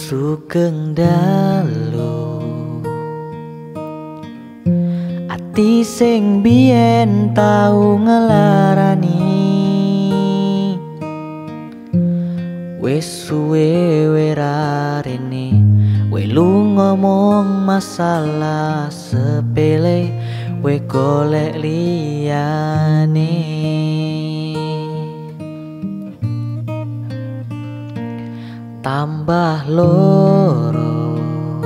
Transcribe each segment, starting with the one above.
Sugeng dalu ati sing biyen tau ngelarani wis suwe werarene we lu ngomong masalah sepele we golek liyane tambah loro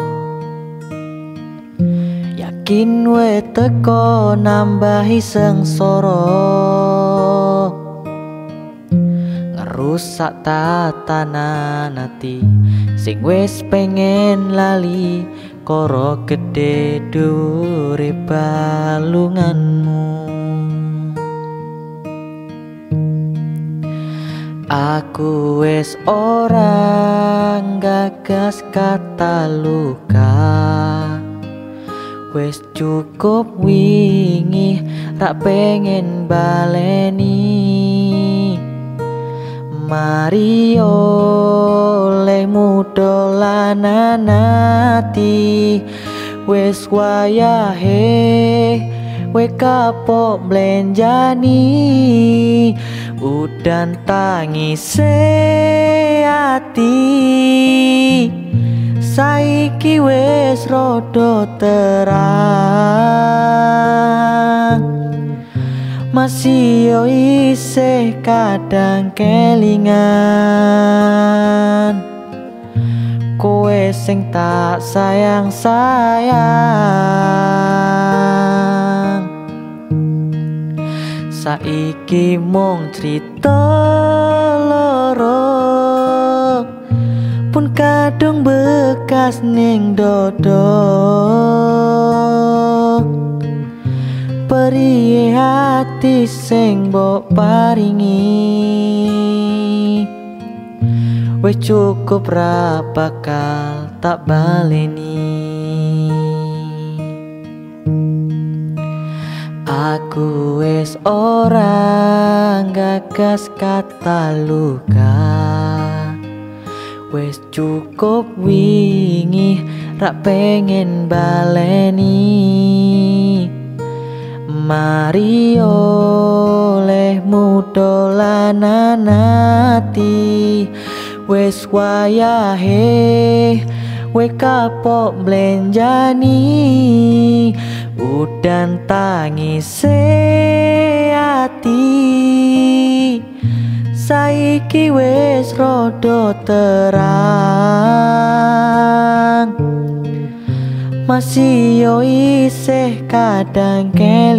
yakin we teko nambahi sengsara ngerusak tatanan ati sing wis pengen lali karo gede dure balunganmu. Aku wis ora gagas kata luka wis cukup wingi rak pengen baleni mari olehmu dolanan ati wis wayahe we kapok blenjani udan tangise ati saiki wis rada terang masih yo isih kadang kelingan kowe sing tak sayang-sayang saiki mung crita loro pun kadung bekas ning dodo periye hati sing mbok paringi wis cukup ra bakal tak baleni. Aku wis ora gagas kata luka wis cukup wingi rak pengen baleni mari olehmu dolanan ati wis wayahe we kapok blenjani udan tangise ati saiki wis rada terang masih yo isih kadang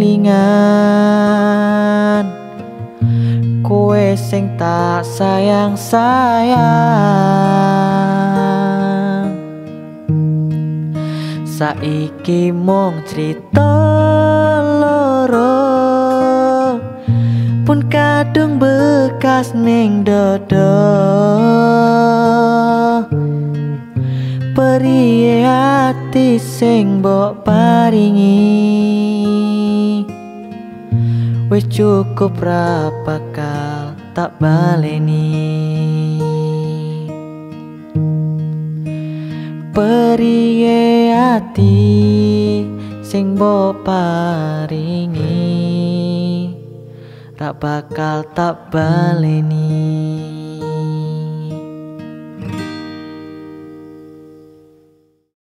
kelingan kowe sing tak sayang-sayang saiki mung crita loro pun kadung bekas ning dodo periye ati sing mbok paringi wis cukup ra bakal tak baleni. Periye ati sing mbok paringi ra bakal tak baleni.